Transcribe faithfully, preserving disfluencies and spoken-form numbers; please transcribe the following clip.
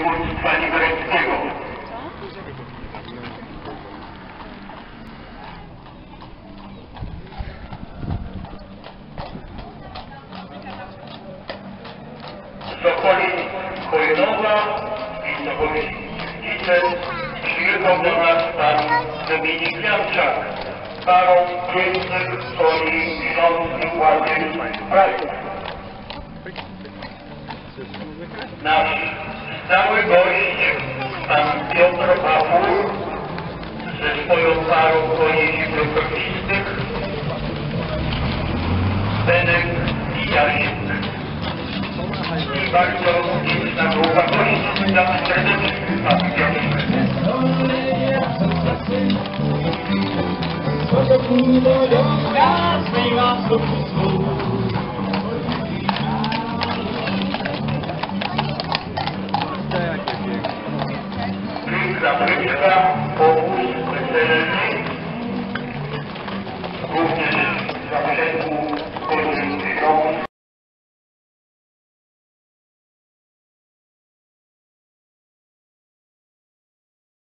województwa nigeryjskiego. Z okolic Chojnowa i Nowowidzice przyjechał do nas pan Dominik Janczak, parą pięknych swojej śląskiej ładnych krajów. Nasz stały gość, pan Piotr Pawłów, ze swoją parą koni zimnokrwistych, Benek i Jasiek. I bardzo liczna grupa gości, witamy serdecznie, pan Piotr. Ja